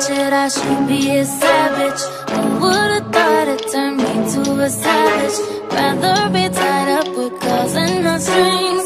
ratchet, I should be a savage. Who would've thought it turned me to a savage? Rather be tied up with calls and no strings.